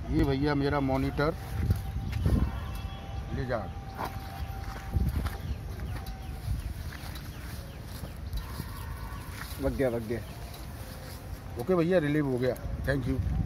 ये भैया मेरा मॉनिटर लिजार्ड। वग गया। ओके भैया, रिलीव हो गया। Thank you.